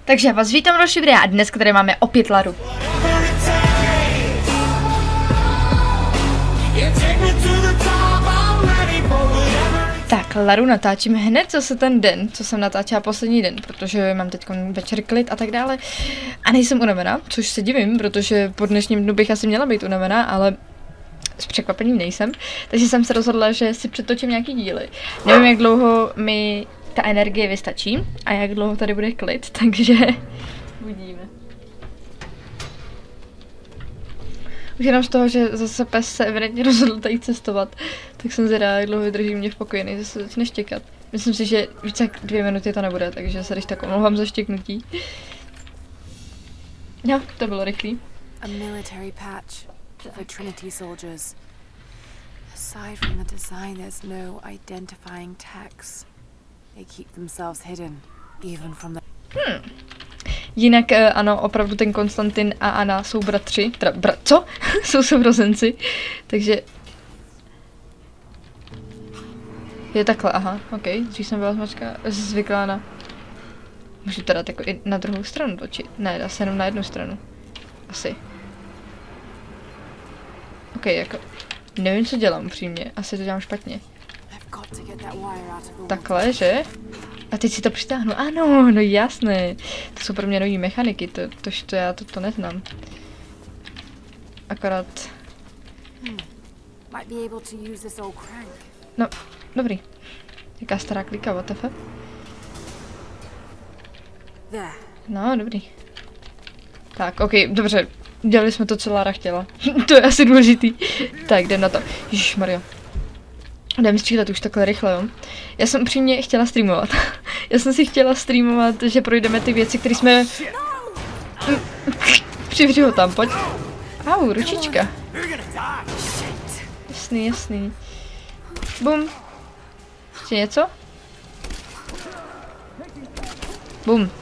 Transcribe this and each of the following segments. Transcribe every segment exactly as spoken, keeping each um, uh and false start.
Takže já vás vítám další videa a dnes, tady máme opět Laru. Tak, Laru natáčím hned zase ten den, co jsem natáčela poslední den, protože mám teď večer klid a tak dále. A nejsem unavená, což se divím, protože po dnešním dnu bych asi měla být unavená, ale s překvapením nejsem. Takže jsem se rozhodla, že si přetočím nějaký díly. Nevím, jak dlouho mi ta energie vystačí a jak dlouho tady bude klid, takže uvidíme. Už jenom z toho, že zase pes se evidentně rozhodl tady cestovat, tak jsem zvědavá, jak dlouho vydrží mě v pokoji, než zase začne štěkat. Myslím si, že více jak dvě minuty to nebude, takže se když tak omlouvám za štěknutí. No, to bylo rychlý. A military patch for Trinity soldiers. Aside from the design, there's no identifying tags. They keep themselves hidden, even from the... Hmm. Jinak ano, opravdu ten Konstantin a Anna jsou bratři, teda bra, co? Jsou sourozenci, takže... Je takhle, aha, ok, dřív jsem byla zmačka, zvyklá na... Můžu teda jako i na druhou stranu točit, ne, dá se jenom na jednu stranu, asi. Ok, jako, nevím, co dělám upřímně, asi to dělám špatně. Takhle, že? A teď si to přitáhnu. Ano, no jasné. To jsou pro mě nový mechaniky, to, to, to já to, to neznám. Akorát... No, dobrý. Jaká stará klika, what the fuck? No, dobrý. Tak, ok, dobře. Dělali jsme to, co Lara chtěla. To je asi důležitý. Tak, jdem na to. Ježišmarja. Jdem střílet už takhle rychle, jo. Já jsem upřímně chtěla streamovat. Já jsem si chtěla streamovat, že projdeme ty věci, které jsme... Přivři ho tam, pojď. Au, ručička. Jasný, jasný. Bum. Ještě něco? Bum.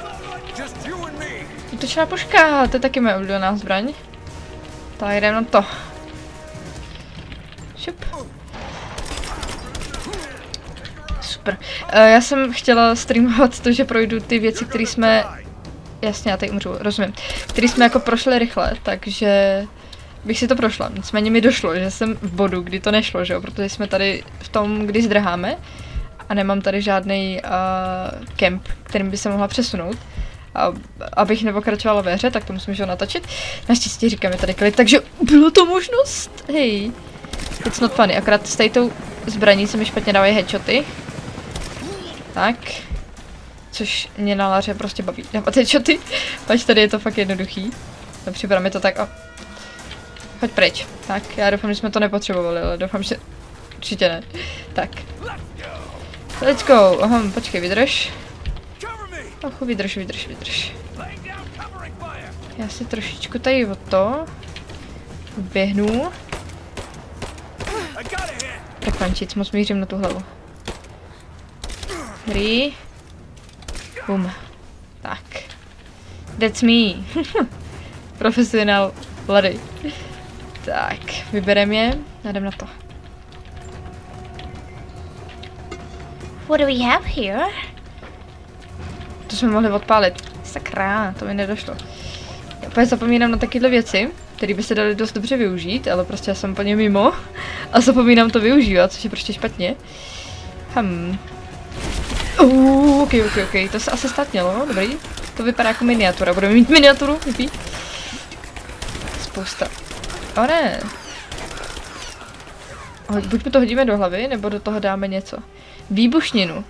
Útočná puška, to je taky moje oblíbená zbraň. Tak jdem na to. Šup. Super. Uh, já jsem chtěla streamovat to, že projdu ty věci, které jsme... Jasně, já tady umřu, rozumím. Které jsme jako prošli rychle, takže bych si to prošla. Nicméně mi došlo, že jsem v bodu, kdy to nešlo, že jo, protože jsme tady v tom, kdy zdrháme a nemám tady žádný uh, kemp, kterým by se mohla přesunout. A abych nepokračovala ve hře, tak to musím že natočit. Naštěstí říkám, je tady klid, takže bylo to možnost. Hej. It's not funny, akorát s tady tou zbraní se mi špatně dávají headshoty. Tak. Což mě na Laře prostě baví dávat headshoty. Pač tady je to fakt jednoduchý. No, připadá mi to tak, o. Pojď pryč. Tak, já doufám, že jsme to nepotřebovali, ale doufám, že určitě ne. Tak. Let's go. Aha, počkej, vydrž. Ochu, vydrž, vydrž, vydrž. Já si trošičku tady o to běhnu. Tak pančic, moc mířím na tu hlavu. Dobrý. Bum. Tak. That's me. Profesionál Lady. Tak, vybereme je a jdem na to. What do we have here? To jsme mohli odpálit. Sakra, to mi nedošlo. Já úplně zapomínám na takovéhle věci, které by se daly dost dobře využít, ale prostě já jsem úplně mimo a zapomínám to využívat, což je prostě špatně. Hm. Uh, ok, ok, ok, to se asi stát mělo, dobrý. To vypadá jako miniatura, budeme mít miniaturu, vypí. Spousta. O ne. Buď mu to hodíme do hlavy, nebo do toho dáme něco. Výbušninu.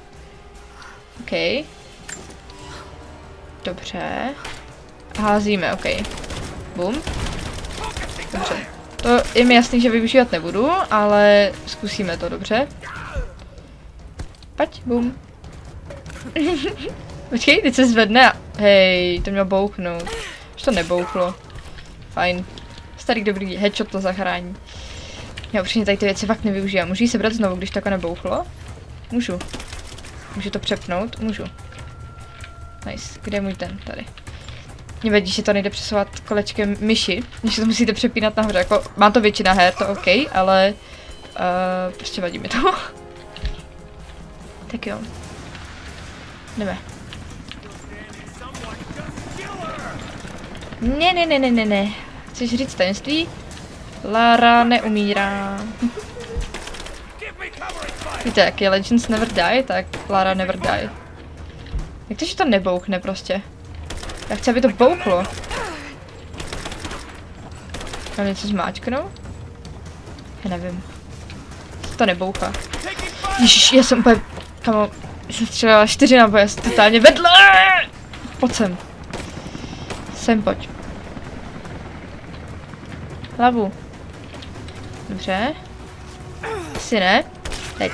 Ok. Dobře. Házíme, ok. Bum. Dobře. To je mi jasný, že využívat nebudu, ale zkusíme to, dobře. Pojď, bum. Počkej, teď se zvedne a... Hej, to mělo bouchnout. Už to nebouchlo. Fajn. Starý dobrý headshot to zachrání. Já upřímně tady ty věci fakt nevyužívám. Můžu ji sebrat znovu, když to jako nebouchlo? Můžu. Můžu to přepnout? Můžu. Nice. Kde je můj ten? Tady. Mě vadí, že to nejde přesouvat kolečkem myši, že to musíte přepínat nahoře. Jako, má to většina her, to OK, ale uh, prostě vadí mi to. Tak jo. Jdeme. Ne, ne, ne, ne, ne, ne. Chceš říct tajemství? Lara neumírá. Víte, jak je Legends never die, tak Lara never die. Jak to, že to nebouchne prostě? Já chci, aby to bouchlo. Mám něco zmáčknout? Já nevím. To nebouchá. Ježiš, já jsem úplně... Kamo, jsem střelila čtyři náboje, jsem totálně vedle. Pojď sem. Sem pojď. Hlavu. Dobře. Asi ne. Teď.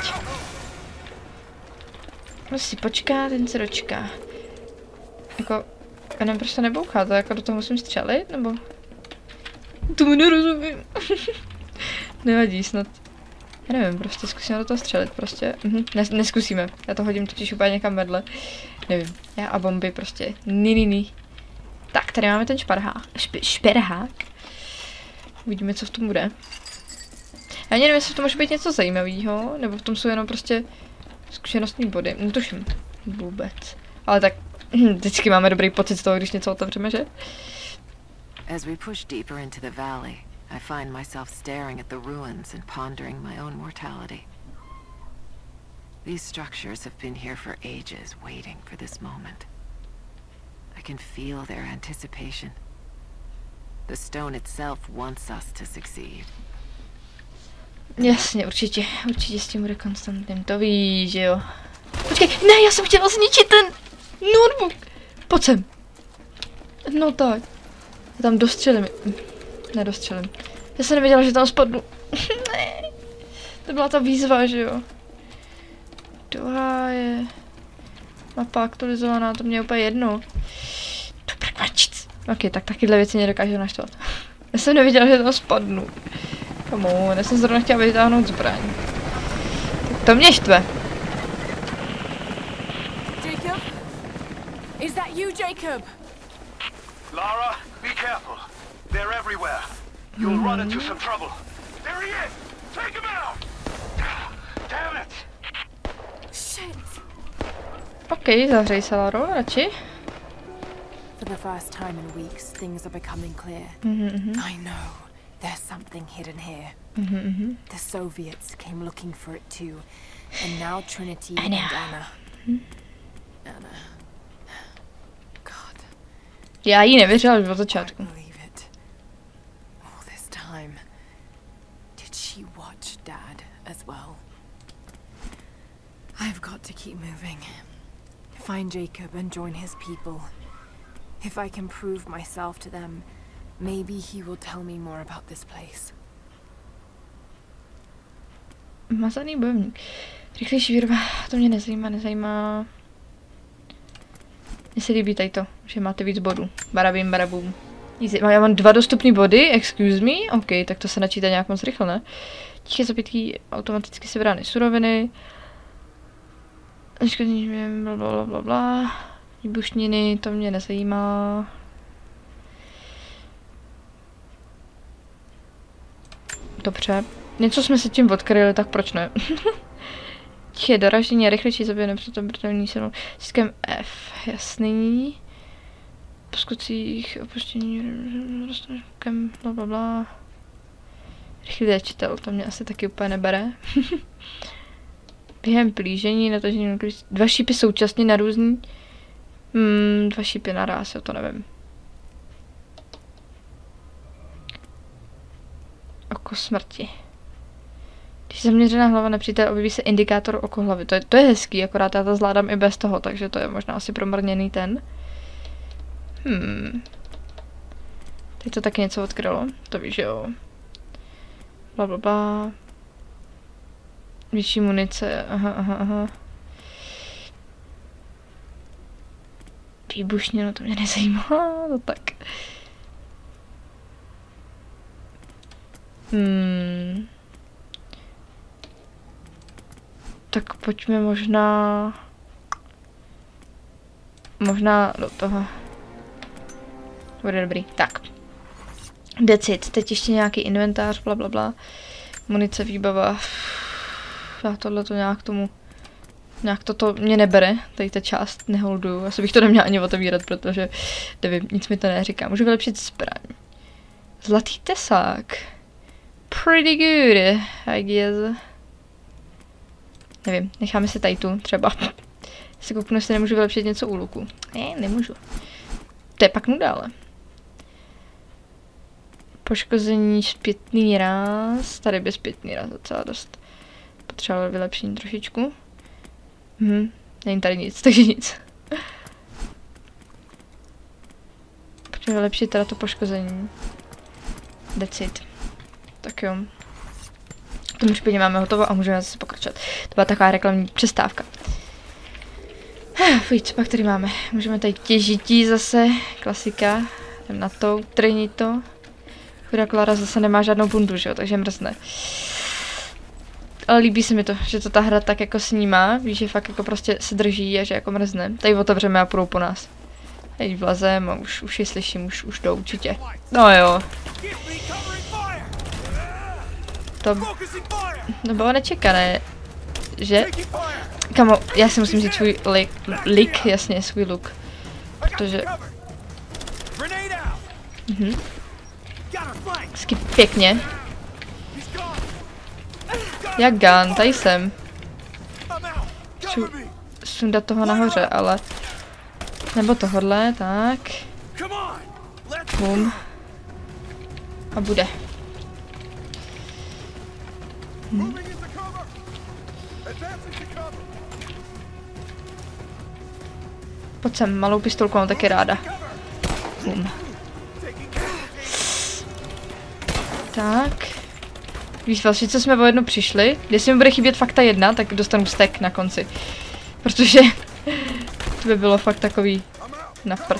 Musí počkat, ten se dočká. Jako, já nevím, proč to nebouchá, to jako do toho musím střelit, nebo? Tomu nerozumím. Nevadí, snad. Já nevím, prostě zkusíme do toho střelit, prostě. Mhm. Nes neskusíme, já to hodím totiž úplně někam vedle. Nevím, já a bomby prostě. Ni, ni, ni. Tak, tady máme ten šparhák. Šp šperhák. Uvidíme, co v tom bude. Já nevím, jestli v tom může být něco zajímavého, nebo v tom jsou jenom prostě zkušenostní body. Netuším vůbec. Ale tak vždycky máme dobrý pocit z toho, když něco otevřeme, že? As we push deeper into the valley, I find myself staring at the ruins and pondering my own mortality. These structures have been here for ages, waiting for this moment. I can feel their anticipation. The stone itself wants us to succeed. Jasně, určitě, určitě s tím bude Konstantin, to víš, že jo. Počkej, ne, já jsem chtěla zničit ten notebook. Pojď sem. No tak. Já tam dostřelím. Nedostřelím. Já jsem nevěděla, že tam spadnu. Ne. To byla ta výzva, že jo. Doha je. Mapa aktualizovaná, to mě je úplně jedno. To prkvačic. Ok, tak takyhle věci nedokážu naštvat. Já jsem nevěděla, že tam spadnu. Come on, já jsem zrovna chtěla vytáhnout zbraň. Tak to mě štve. Jacob? Is that you, Jacob? Lara, be careful. They're everywhere. You'll mm. run into some trouble. There he is! Take him out! Damn it! Shit! Ok, zavřej se, Laro, radši. For the first time in weeks, things are becoming clear. Mm-hmm. I know. There's something hidden here. Mm-hmm. The Soviets came looking for it too. And now Trinity Anna. and Anna. Mm-hmm. Anna. God. Já jí nevěřila od začátku. All this time. Did she watch Dad as well? I've got to keep moving. Find Jacob and join his people. If I can prove myself to them, maybe he will tell me more about this place. Mazaný bojovník. Rychlejší výroba, to mě nezajímá, nezajímá. Mně se líbí tady to, že máte víc bodů. Barabím, barabum. Já mám dva dostupné body, excuse me, ok, tak to se načítá nějak moc rychle, ne? Tiché zapětí, automaticky sebrány suroviny. Bla, bla, bla, bla. Výbušniny, to mě nezajímá. Dobře. Něco jsme se tím odkryli, tak proč ne? Tiché doražení a rychlejší zabijeme před obrtovní silou. Systém F, jasný. Po skutcích opuštění roztočkem, bla bla bla. Rychlý léčitel, to mě asi taky úplně nebere. Během plížení, natažení, dva šípy současně na různý. Hmm, dva šípy naraz, já to nevím. Oko smrti. Když zaměřená hlava nepřítele, objeví se indikátor oko hlavy. To je, to je hezký, akorát já to zvládám i bez toho, takže to je možná asi promarněný ten. Hmm. Teď to taky něco odkrylo, to víš, jo. Blablabla. Větší munice, aha, aha, aha. Výbušně, no to mě nezajímá, no tak. Hmm. Tak pojďme možná... Možná do toho. Bude dobrý. Tak. Decid. Teď ještě nějaký inventář, blablabla. Munice, výbava. Já tohle to nějak tomu Nějak toto mě nebere, tady ta část neholduju. Asi bych to neměla ani otevírat, protože nevím, nic mi to neříká. Můžu vylepšit zbraň. Zlatý tesák. Pretty good, I guess. Nevím, necháme se tady tu třeba. Se kouknu, jestli nemůžu vylepšit něco u luku. Ne, nemůžu. To je pak nuda, ale. Poškození zpětný ráz. Tady by zpětný ráz docela dost. Potřeboval vylepšení trošičku. Mhm, není tady nic, takže nic. Potřebuji vylepšit teda to poškození. Decid. Tak jo. To už pěkně máme hotovo a můžeme zase pokračovat. To byla taková reklamní přestávka. Fuj, co pak tady máme? Můžeme tady těžití zase, klasika. Jdem na to, trhnit to. Chudá Klara zase nemá žádnou bundu, že jo, takže mrzne. Ale líbí se mi to, že to ta hra tak jako snímá, víš, že fakt jako prostě se drží a že jako mrzne. Tady otevřeme a půjdou po nás. Teď vlezem a už, už ji slyším, už, už jdou určitě. No jo. To, to bylo nečekané, že? Kamo, já si musím říct svůj lik, lik, jasně, svůj look. Protože... Mhm. Hezky pěkně. Jak gun, tady jsem. Chci sundat toho nahoře, ale... Nebo tohodle, tak. Bum. A bude. Hm. Pojď sem, malou pistolku mám taky ráda. Bum. Tak. Víš, vlastně, co jsme o jedno přišli. Jestli mi bude chybět fakt ta jedna, tak dostanu stack na konci. Protože to by bylo fakt takový na prd.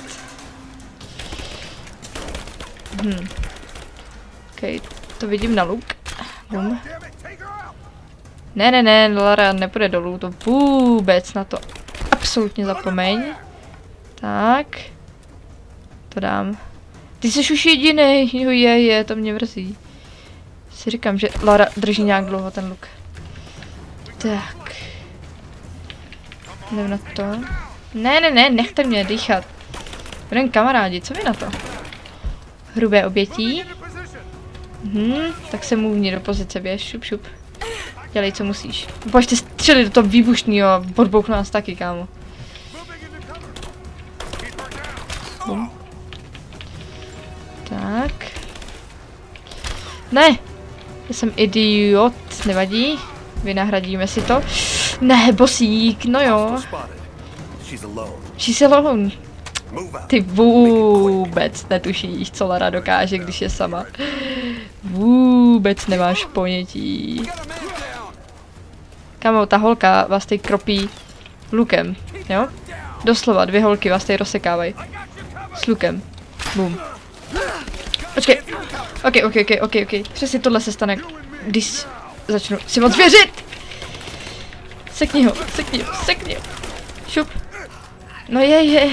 Hm. Ok, to vidím na luk. Bum. Ne, ne, ne, Lara nepůjde dolů, to vůbec na to absolutně zapomeň. Tak. To dám. Ty jsi už jedinej, jo je, je, to mě mrzí. Si říkám, že Lara drží nějak dlouho ten luk. Tak. Jdem na to. Ne, ne, ne, nechte mě dýchat. Budem kamarádi, co vy na to? Hrubé obětí. Mhm, tak se mluvni do pozice, běž, šup, šup. Dělej, co musíš. Pojďte střelit do toho výbušnýho a podbouchnu nás taky, kámo. Bum. Tak. Ne! Já jsem idiot, nevadí. Vynahradíme si to. Ne, bosík, no jo. She's alone. Ty vůbec netušíš, co Lara dokáže, když je sama. Vůbec nemáš ponětí. Kamo, ta holka vás tady kropí lukem, jo? Doslova, dvě holky vás tady rozsekávají. S lukem. Bum. Počkej. Ok, ok, ok, ok, ok. Přesně tohle se stane, když začnu si moc věřit. Sekni ho, sekni ho, sekni ho. Šup. No je, je.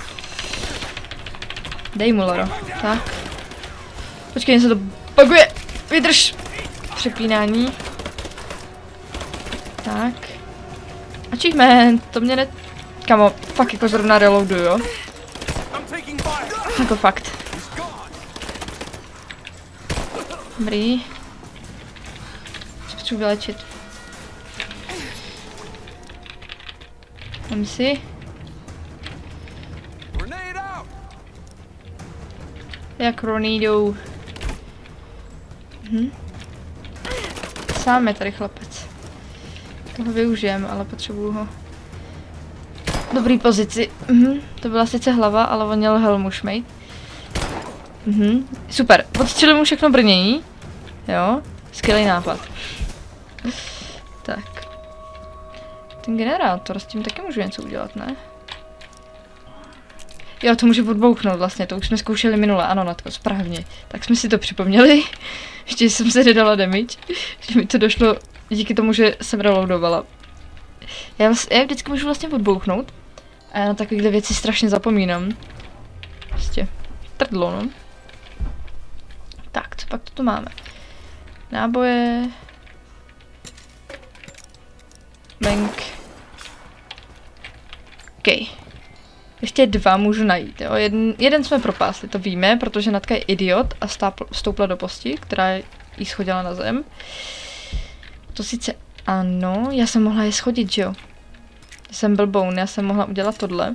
Dej mu, Laro. Tak. Počkej, jen se to buguje. Vydrž. Přepínání. Tak. Achievement, to mě ne... Kamo, fakt jako zrovna reloadu, jo? Jako fakt. Dobrý. Co potřebuji vylečit? Dám si. Jak Ronidou. Hm. Sám je tady chlapec. Toho využijem, ale potřebuju ho. Dobrý pozici. Mhm. To byla sice hlava, ale on měl helmu šmejt. Mhm. Super. Odstřelil mu všechno brnění. Jo. Skvělý nápad. Tak. Ten generátor, s tím taky můžu něco udělat, ne? Jo, to může odbouchnout vlastně, to už jsme zkoušeli minule, ano, Natko, správně. Tak jsme si to připomněli. Ještě jsem se nedala damage, že mi to došlo díky tomu, že jsem reloadovala. Já, vlastně, já vždycky můžu vlastně odbouchnout. A já na takovéhle věci strašně zapomínám. Prostě trdlo, no. Tak, co pak tu máme? Náboje. Bank. OK. Ještě dva můžu najít, jo. Jeden, jeden jsme propásli, to víme, protože Natka je idiot a stápl, stoupla do posti, která jí schodila na zem. To sice ano, já jsem mohla je schodit, že jo. Já jsem blboun, já jsem mohla udělat tohle.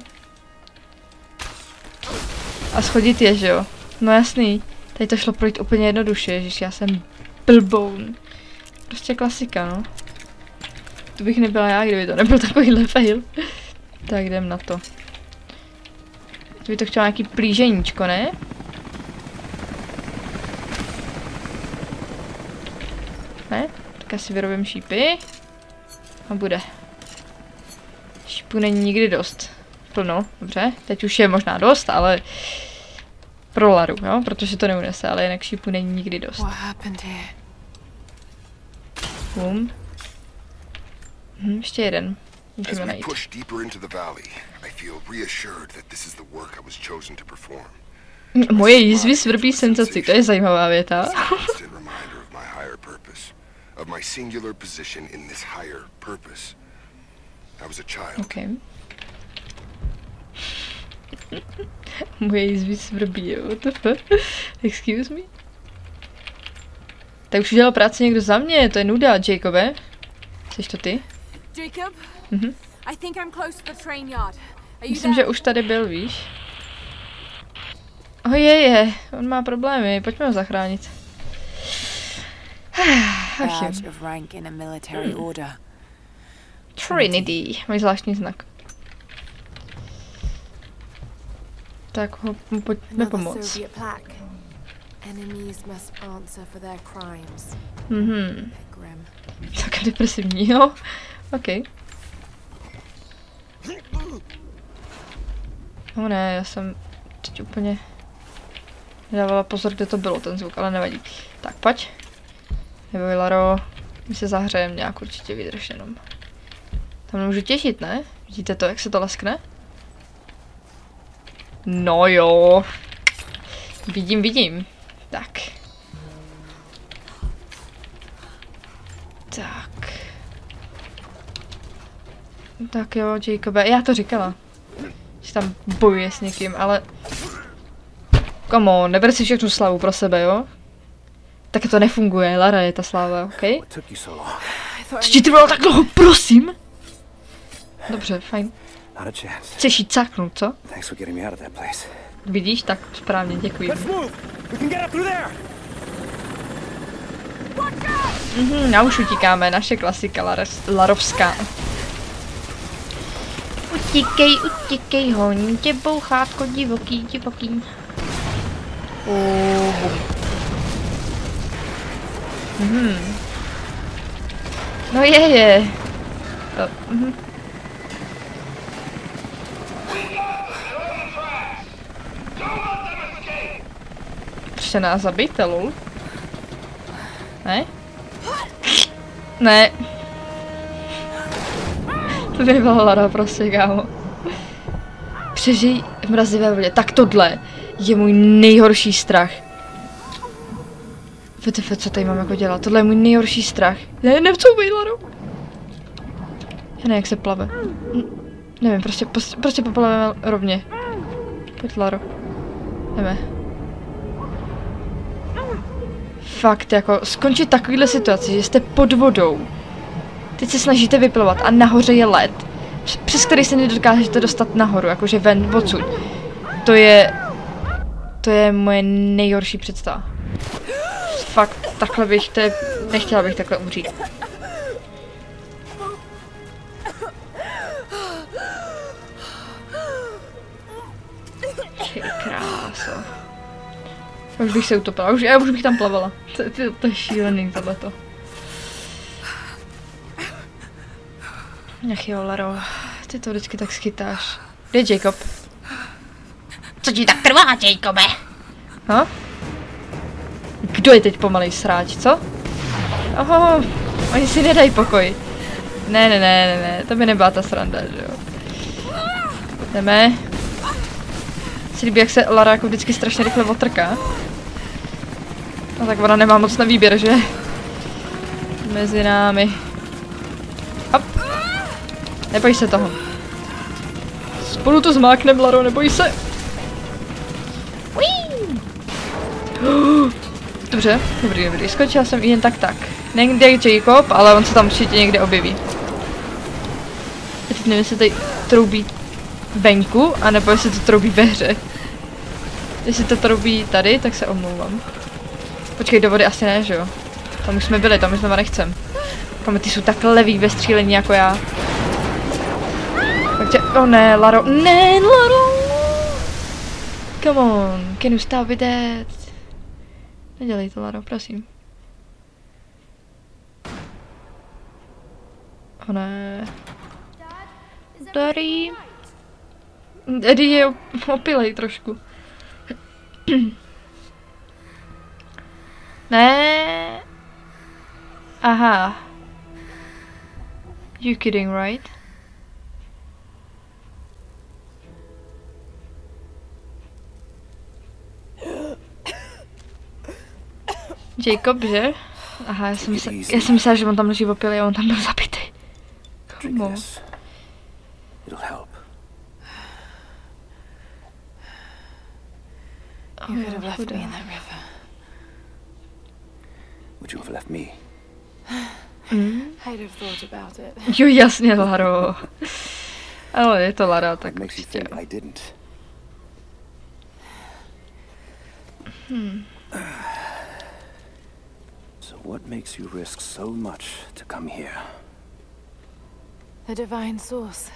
A schodit je, že jo. No jasný, tady to šlo projít úplně jednoduše, ježiš, já jsem blboun. Prostě klasika, no. To bych nebyla já, kdyby to nebyl takovýhle fail. Tak jdem na to. To by to chtělo nějaký plíženíčko, ne? Ne? Tak asi vyrobím šípy. A bude. Šípů není nikdy dost. Plno, dobře. Teď už je možná dost, ale pro Laru, jo? Protože to neunese, ale jinak šípů není nikdy dost. Bum. Hm, ještě jeden. Můžeme najít. Moje jízvy svrbí senzaci, to je zajímavá věta. Okay. Moje jízvy svrbí, jo, what the fuck? Excuse me? Tak už udělal práci někdo za mě, to je nuda, Jacobe. Jseš to ty? Jacob? Mhm. I think I'm close to the train yard. Are you Myslím, there? že už tady byl, víš? Oh, je, je, on má problémy, pojďme ho zachránit. Ach jo. Badge of rank in a military order. Trinity, mají zvláštní znak. Tak ho pojďme Another pomoct. Soviet plaque. Enemies must answer for their crimes. Mhm. Grim. Tak depresivní, jo? OK. No ne, já jsem teď úplně nedávala pozor, kde to bylo ten zvuk, ale nevadí. Tak pojď. Nebo Laro, my se zahřejeme nějak určitě, vydrž jenom. Tam nemůžu těšit, ne? Vidíte to, jak se to leskne? No jo. Vidím, vidím. Tak. Tak. Tak jo, Jacobe, já to říkala. Že tam bojuje s někým, ale... Come on, neber si všechnu slavu pro sebe, jo? Tak to nefunguje, Lara je ta sláva, ok? Co ti trvalo tak dlouho, prosím? Dobře, fajn. Chceš jít cáknout, co? Vidíš? Tak správně, děkuji. Mhm, na už utíkáme, naše klasika Lares, larovská. Utíkej, utíkej, honí tě bouchátko, divoký, divoký. Oh, bum. Mhm. No je, je. Oh, mhm. Chce nás zabít, lol? Ne? Ne. To nebyla Lara, prostě, kámo. Přežij v mrazivé vodě. Tak tohle je můj nejhorší strach. V T F, co tady mám jako dělat? Tohle je můj nejhorší strach. Ne, nevcouvej, Laro. Já nevím, jak se plave. Nevím, prostě, prostě poplaveme rovně. Pojď, Laro. Jdeme. Fakt, jako, skončit takovýhle situaci, že jste pod vodou. Teď se snažíte vyplovat a nahoře je led, přes který se nedokážete dostat nahoru, jakože ven odsud. To je... To je moje nejhorší představa. Fakt, takhle bych, to je, nechtěla bych takhle umřít. Ty kráso. Už bych se utopila, už, já už bych tam plavala. To, to, to je šílený tohleto. Ach jo, Laro, ty to vždycky tak schytáš. Kde je Jacob? Co ti tak trvá, Jacobe? No? Kdo je teď pomalej sráč, co? Oho, oni si nedají pokoj. Ne, ne, ne, ne, ne, to by nebyla ta sranda, že jo. Jdeme. Si líbí, jak se Lara jako vždycky strašně rychle otrká. No tak ona nemá moc na výběr, že? Mezi námi. Hop. Neboj se toho. Spolu to zmáknem, Laro, neboj se. Dobře, dobrý, dobrý. Skočila jsem jen tak tak. Někde je Jacob, ale on se tam určitě někde objeví. Já teď nevím, jestli tady troubí venku, anebo jestli to troubí ve hře. Jestli to troubí tady, tak se omlouvám. Počkej, do vody asi ne, že jo? Tam už jsme byli, tam už znova nechcem. Kam ty jsou tak levý ve střílení jako já. Takže, oh ne, Laro, ne, Laro! Come on, can you stop with that? Nedělej to, Laro, prosím. Oh ne. Daddy. Daddy je opilej trošku. Ne. Aha. You kidding, right? Jacob, že? Aha, já jsem, se, já jsem myslela, že on tam leží opilý a on tam byl zabitý. Komu? You could have left me in that river. Would you have left me? Mm? I'd have thought about it. Jo, jasně, Laro. Ale je to Lara, tak určitě. Hmm. So what makes you risk so much to come here? The divine source.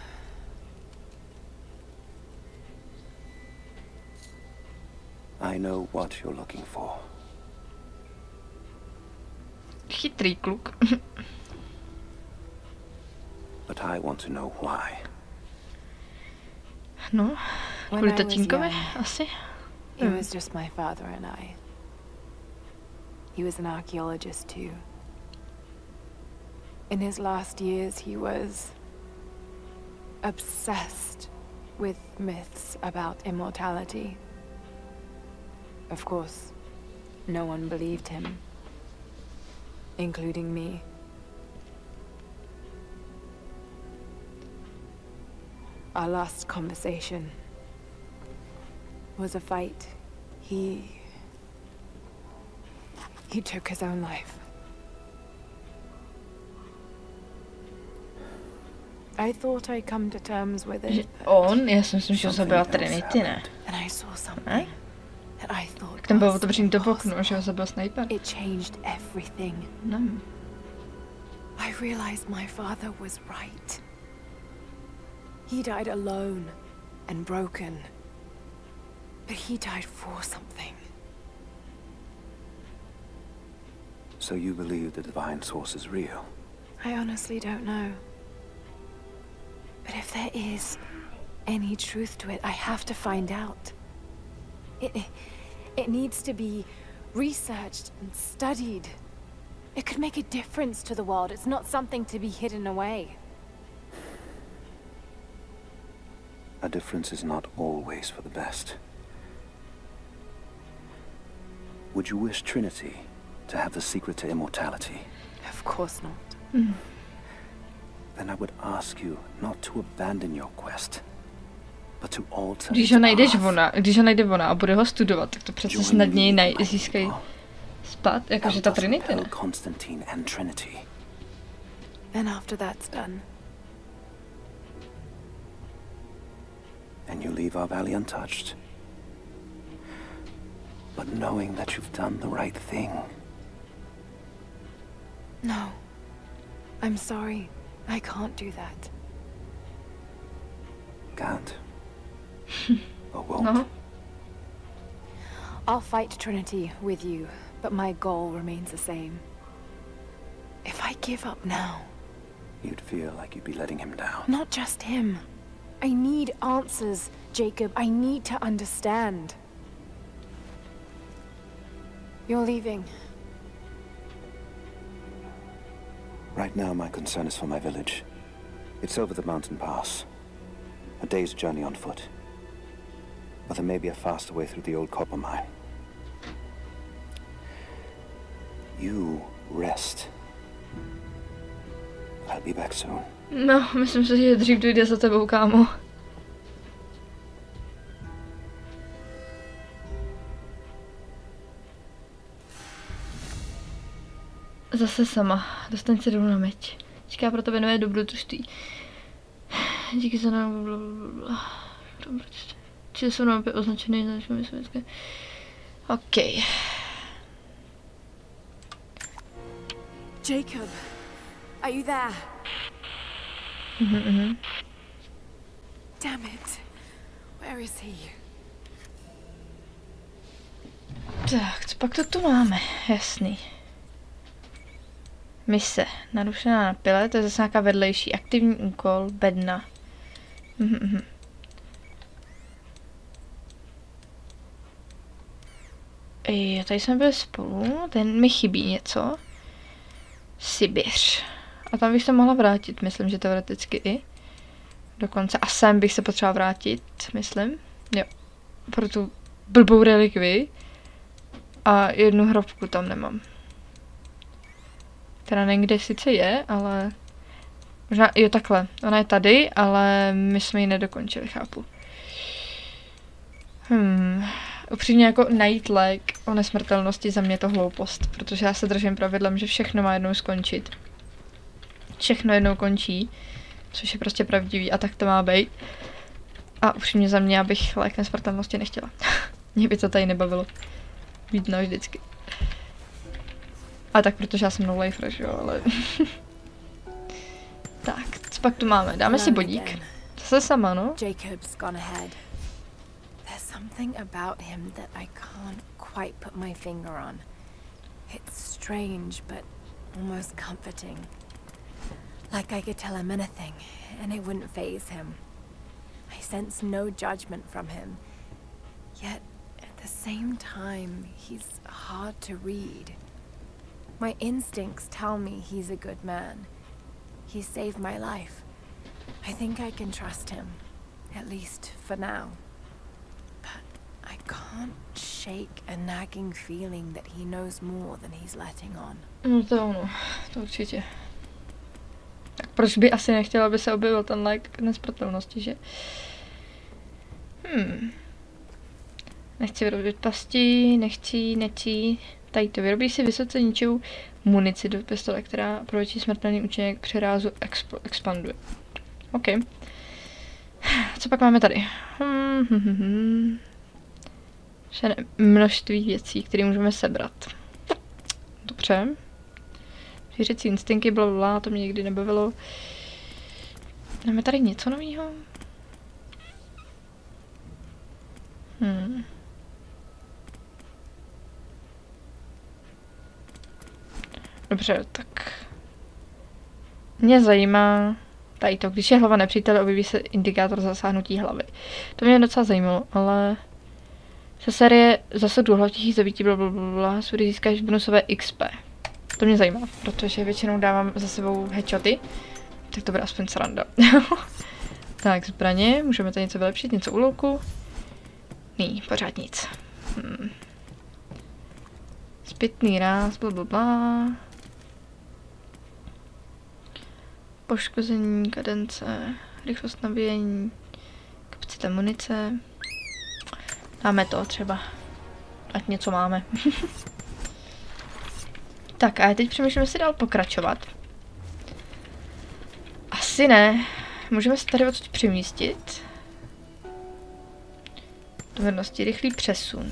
I know what you're looking for. Chytrý kluk. But I want to know why. No, kvůli tatínkovi asi. It mm. was just my father and I. He was an archaeologist too. In his last years, he was obsessed with myths about immortality. Of course, no one believed him, including me. Our last conversation was a fight. He... he took his own life. I thought I'd come to terms with it. On? Já si myslím, že ho zabila Trinity, ne? And I saw something that I thought ten byl otevřený do okna, že ho zabil sniper. It changed everything. No. I realized my father was right. He died alone and broken. But he died for something. So you believe the divine source is real? I honestly don't know. But if there is any truth to it, I have to find out. It, it needs to be researched and studied. It could make a difference to the world. It's not something to be hidden away. A difference is not always for the best. Would you wish Trinity to have the secret to immortality? Of course not. Mm. Then I would ask you not to abandon your quest, but to alter. Když ho najdeš ona, když ho najde ona a bude ho studovat, tak to přece snadněji naj- získají spát, jakože ta Trinity, ne? Constantine and Trinity. Then after that's done. And you leave our valley untouched. But knowing that you've done the right thing. No. I'm sorry. I can't do that. Can't? Or won't? No. I'll fight Trinity with you, but my goal remains the same. If I give up now... You'd feel like you'd be letting him down. Not just him. I need answers, Jacob. I need to understand. You're leaving. Right now, my concern is for my village. It's over the mountain pass. A day's journey on foot. But there may be a faster way through the old copper mine. You rest. I'll be back soon. No, myslím si, že dřív dojde za tebou, kámo. Zase sama. Dostaň se dolů na meč. Čeká pro tebe nové dobrodružství. Díky za nám. Čili jsou nám opět označený na našem sovětské. OK. Jacob, are you there? Mhm, mhm. Damn it. Where is he? Tak, co pak to tu máme? Jasný. Mise. Narušená na pile, to je zase nějaká vedlejší. Aktivní úkol, bedna. Mhm, mhm. Jo, tady jsme byli spolu, ten mi chybí něco. Sibiř. A tam bych se mohla vrátit, myslím, že teoreticky i. Dokonce. A sem bych se potřeba vrátit, myslím. Jo. Pro tu blbou relikvii. A jednu hrobku tam nemám. Která někde sice je, ale... Možná, jo takhle. Ona je tady, ale my jsme ji nedokončili, chápu. Hmm... Upřímně jako najít lék o nesmrtelnosti za mě to hloupost, protože já se držím pravidlem, že všechno má jednou skončit. Všechno jednou končí, což je prostě pravdivý a tak to má být. A upřímně za mě, abych lék nesmrtelnosti nechtěla. Mě by to tady nebavilo. Být navždycky. A tak protože já jsem no lifer, že jo, ale... Tak, co pak tu máme? Dáme si bodík. Zase sama, no? Jacob's gone ahead. There's something about him that I can't quite put my finger on. It's strange, but almost comforting. Like I could tell him anything, and it wouldn't faze him. I sense no judgment from him. Yet, at the same time, he's hard to read. My instincts tell me he's a good man. He saved my life. I think I can trust him, at least for now. I can't shake a nagging feeling that he knows more than he's letting on. No to ono, to určitě. Tak proč by asi nechtěla, aby se objevil ten lék nesmrtelnosti, že? Hmm. Nechci vyrobit pasti, nechci, nechci. Tady to vyrobí si vysoce ničivou munici do pistole, která pro větší smrtelný účinek při rázu exp expanduje. OK. Co pak máme tady? Hmm, hmm, hmm, hmm. Že množství věcí, které můžeme sebrat. Dobře. Říci instinkty, blablabla, to mě nikdy nebavilo. Máme tady něco nového? Hmm. Dobře, tak... Mě zajímá... Tady to, když je hlava nepřítele, objeví se indikátor zasáhnutí hlavy. To mě docela zajímalo, ale... Se série zase důležitější zabití blablabla, sudy získáš bonusové X P. To mě zajímá, protože většinou dávám za sebou headshoty, tak to bude aspoň sranda. Tak, zbraně, můžeme tady něco vylepšit, něco u louku. Ní, pořád nic. Hmm. Zpětný ráz, blablabla. Poškození, kadence, rychlost nabíjení, kapacita munice. Dáme to třeba, ať něco máme. Tak a já teď přemýšlím, jestli dál pokračovat. Asi ne. Můžeme se tady odsud přemístit. Dovednosti, rychlý přesun.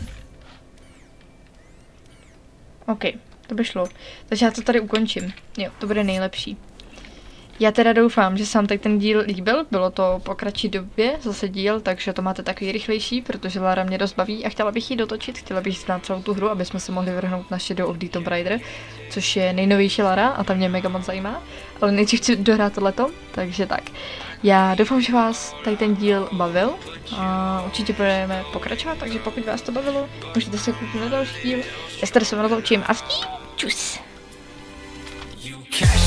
OK, to by šlo. Takže já to tady ukončím. Jo, to bude nejlepší. Já teda doufám, že se vám tak ten díl líbil, bylo to po kratší době zase díl, takže to máte takový rychlejší, protože Lara mě dost baví a chtěla bych ji dotočit, chtěla bych znát celou tu hru, aby jsme se mohli vrhnout na Shadow of the Tomb Raider, což je nejnovější Lara a ta mě mega moc zajímá, ale nejdřív chci dohrát tohleto, takže tak. Já doufám, že vás tady ten díl bavil a určitě budeme pokračovat, takže pokud vás to bavilo, můžete se kouknout na další díl, já se tady se rozloučím a čus!